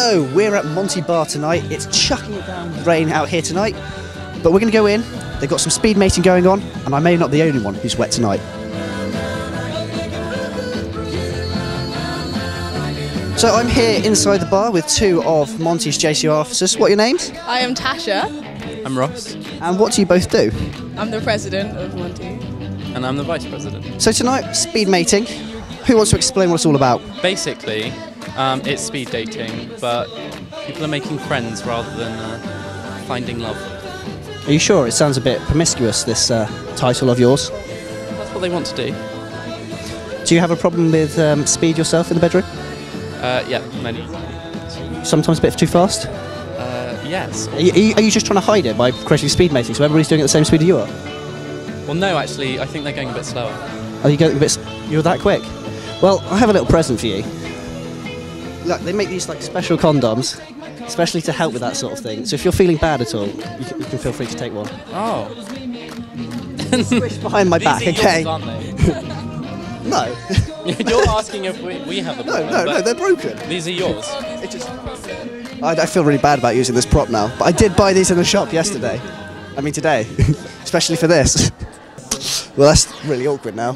So, we're at Monte Bar tonight. It's chucking it down with rain out here tonight. But we're going to go in. They've got some speed mating going on, and I may not be the only one who's wet tonight. So I'm here inside the bar with two of Monte's JCR officers. What are your names? I am Tasha. I'm Ross. And what do you both do? I'm the president of Monte. And I'm the vice president. So tonight, speed mating. Who wants to explain what it's all about? Basically, it's speed dating, but people are making friends rather than finding love. Are you sure? It sounds a bit promiscuous, this title of yours. That's what they want to do. Do you have a problem with speed yourself in the bedroom? Yeah, many. Sometimes a bit too fast? Yes. Are you just trying to hide it by creating speed mating so everybody's doing it at the same speed as you are? Well, no, actually, I think they're going a bit slower. Are you going a bit? You're that quick? Well, I have a little present for you. Look, they make these like special condoms, especially to help with that sort of thing. So if you're feeling bad at all, you can feel free to take one. Oh. Squish behind my back, These are okay? yours, aren't they? No. You're asking if we have a problem. No, they're broken. These are yours. It just. I feel really bad about using this prop now, but I did buy these in the shop yesterday. I mean today, especially for this. Well, that's really awkward now.